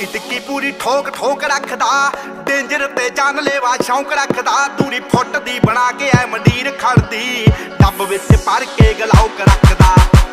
ਟਿੱਕੀ ਟਿੱਕੀ पूरी ठोक ठोक रखदा, डेंजर ते जानलेवा शौक रखदा। दूरी फुट दी बना के ऐ मंडीर खड़दी, डब विच भर के गलाउक रखदा।